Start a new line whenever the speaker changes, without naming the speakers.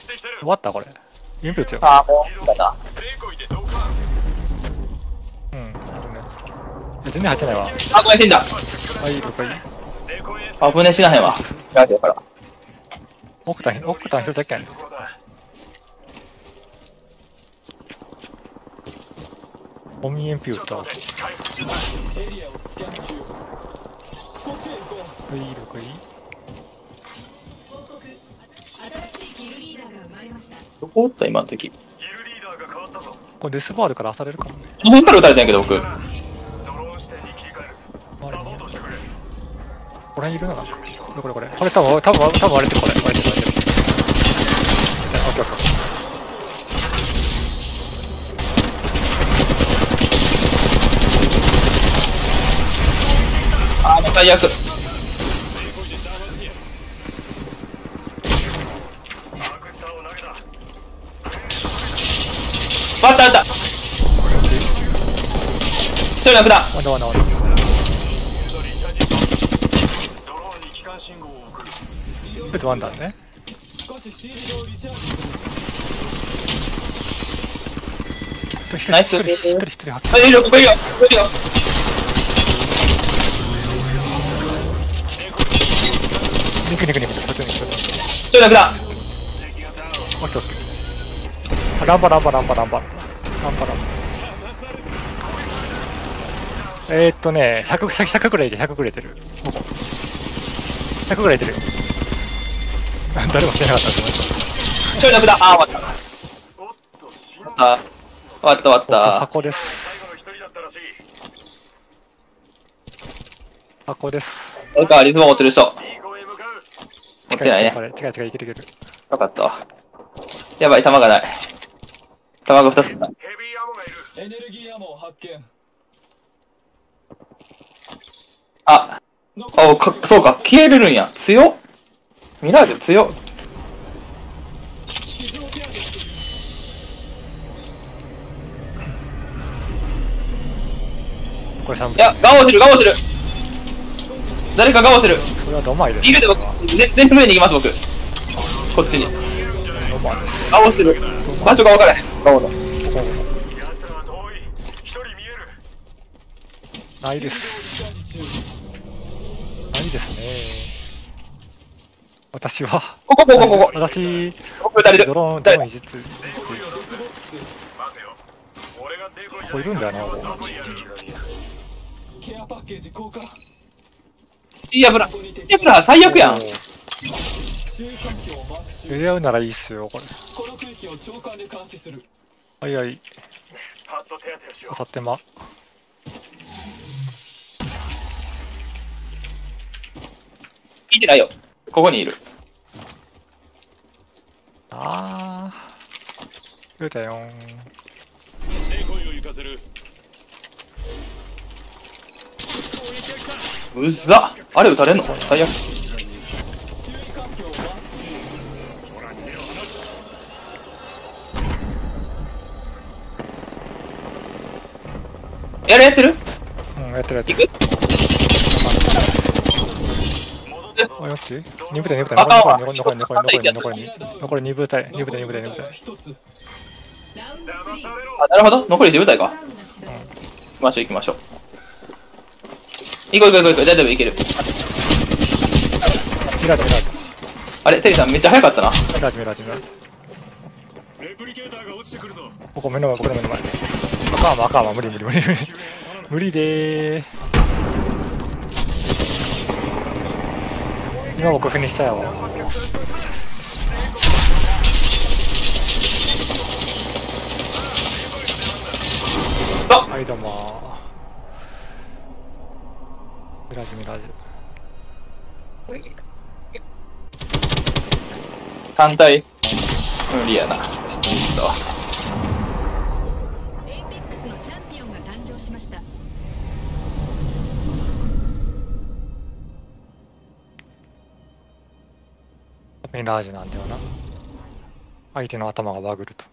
終わったこれ。インプですよ。
ああ、もう、だな。
うん。全然入ってないわ。
あ、ごめん、死んだ。
あ、いい、了解。
あぶね、死なへんわ。やるから。
オクタン一つだけやねん。オミエンピューター。はい、了解。
どこおった今の時。
これデスバールから漁れるかもね。
この辺から撃たれたんやけど、僕。
これいるな。これ多分割れてる、これ。割れてる。オッケーオッケー。
ああ、もう最悪。あったあった。一人亡くな。
ワンダ。ワンダね。
ナイス。
一人
あ、いるよ、ここいるよ。
肉。一人
亡くな。
オッケー。ランバ。100くらいで、100くらい出る。100くらい出るよ。誰も来てなかったと思います。
一人亡くな。ああ、終わった。終わった。
箱です。
なんかリズム持ってる人。持ってないね。
違う、いける。
よかったわ。やばい、弾がない。弾が2つだ。
エネルギーアモを発見。
そうか、消えれるんや。強っ。ミラージュ強っ。
これ3分。
いや、ガオしてる。誰かガオしてる。
これはドマイです。
いるで僕、全部上に行きます、僕。こっちに。ガオしてる。場所が分からへん。ガオの。
ないですね。私は。
ここ。
私、
僕撃たれる。
ドローンいじつ。これいるんだよな、
ケアパッケージ交換。
ジアブラ最悪やん。
入れ合うならいいっすよ、これ。
この区域を長官で監視する。
はい。あさってま。
聞いてないよ。ここにいる。
言うたよ
うざっ。あれ撃たれんの最悪。やってる。
やってる。
行く。
あ、よし。2部隊。残り2部隊。
あ、なるほど。残り10部隊か。行きましょう。行こう。大丈夫、いける。
ミラージ。
あれ、テリーさんめっちゃ早かったな。
ミラージ。ここ目の前。あかんわ。無理。無理でー。今僕フィニッシュしたよ。はい、どうもミラージ
単体無理やな。
エイペックスのチャンピオンが誕生しました。
ミラージュなんだよな。相手の頭がバグると。